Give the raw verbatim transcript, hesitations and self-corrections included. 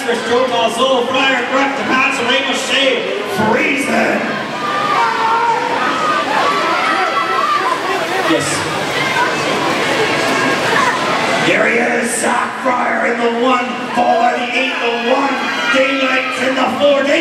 Lazarus, Joe Dalzolo, Fryer, Breck, DeMatz, Ramos, Shea, Friesen. Yes. Here he is, Zach Fryer in the one, followed by the eight, the one, Daylight's in the four.